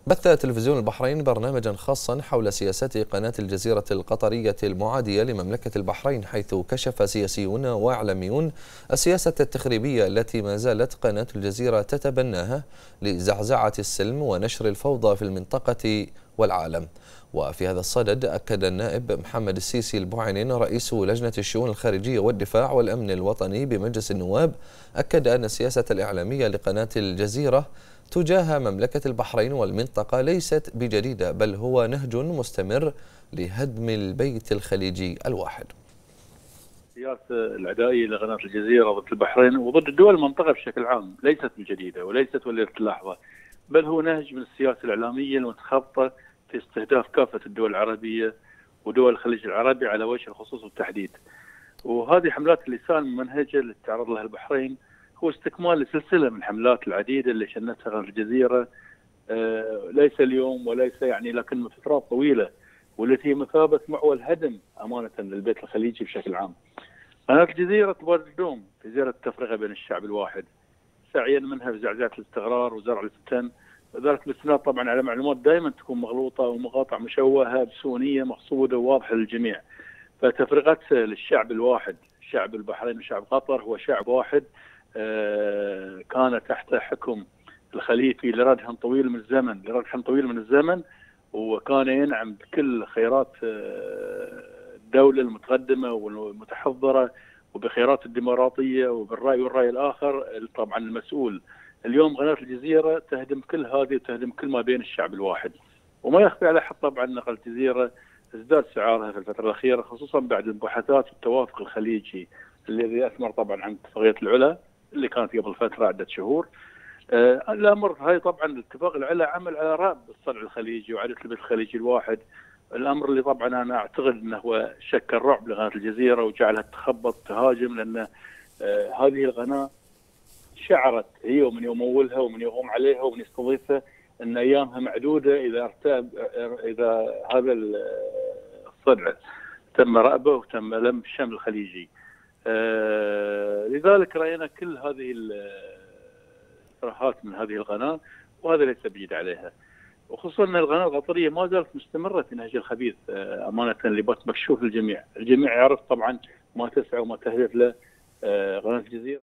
بث تلفزيون البحرين برنامجا خاصا حول سياسات قناة الجزيرة القطرية المعادية لمملكة البحرين، حيث كشف سياسيون وإعلاميون السياسة التخريبية التي ما زالت قناة الجزيرة تتبناها لزعزعة السلم ونشر الفوضى في المنطقة والعالم. وفي هذا الصدد أكد النائب محمد السيسي البوعينين رئيس لجنة الشؤون الخارجية والدفاع والأمن الوطني بمجلس النواب، أكد أن السياسة الإعلامية لقناة الجزيرة تجاه مملكة البحرين والمنطقة ليست بجديدة، بل هو نهج مستمر لهدم البيت الخليجي الواحد. السياسة العدائية لقناة الجزيرة ضد البحرين وضد الدول المنطقة بشكل عام ليست بجديدة وليست وليلة اللحظة، بل هو نهج من السياسة الإعلامية المتخطة في استهداف كافة الدول العربية ودول الخليج العربي على وجه الخصوص والتحديد. وهذه حملات اللسان الممنهجة اللي تعرض لها البحرين هو استكمال لسلسلة من الحملات العديدة اللي شنتها قناة الجزيرة، ليس اليوم وليس لكن من فترات طويلة، والتي هي مثابة معول هدم أمانة للبيت الخليجي بشكل عام. قناة الجزيرة تبادر الدوم في زيارة التفرقة بين الشعب الواحد، سعيا منها في زعزعة الاستقرار وزرع الفتن، وذلك باستناد طبعا على معلومات دائما تكون مغلوطة ومقاطع مشوهة بسونية مقصودة وواضحة للجميع. فتفرقة للشعب الواحد، شعب البحرين وشعب قطر هو شعب واحد كان تحت حكم الخليفي لردح طويل من الزمن، وكان ينعم بكل خيرات الدولة المتقدمة والمتحضرة وبخيرات الديمقراطية وبالرأي والرأي الآخر طبعا المسؤول. اليوم قناة الجزيرة تهدم كل هذه وتهدم كل ما بين الشعب الواحد، وما يخفي على حد طبعا أن قناة الجزيرة ازداد سعرها في الفترة الأخيرة، خصوصا بعد المباحثات والتوافق الخليجي الذي أثمر طبعا عن اتفاقية العلا اللي كانت قبل فترة عدة شهور. الأمر هاي طبعا اتفاق العلا عمل على رأب الصنع الخليجي وعادة البيت الخليجي الواحد، الأمر اللي طبعا أنا أعتقد أنه هو شكل رعب لقناة الجزيرة وجعلها تخبط تهاجم، لأن هذه القناة شعرت هي ومن يمولها ومن يقوم عليها ومن يستضيفها أن أيامها معدودة إذا هذا الصنع تم رأبه وتم لم الشمل الخليجي. لذلك رأينا كل هذه الصراحات من هذه القناة، وهذا ليس بجد عليها، وخصوصا أن القناة القطرية ما زالت مستمرة في نهج الخبيث أمانة اللي مكشوف للجميع. الجميع يعرف طبعا ما تسعى وما تهدف له قناة الجزيرة.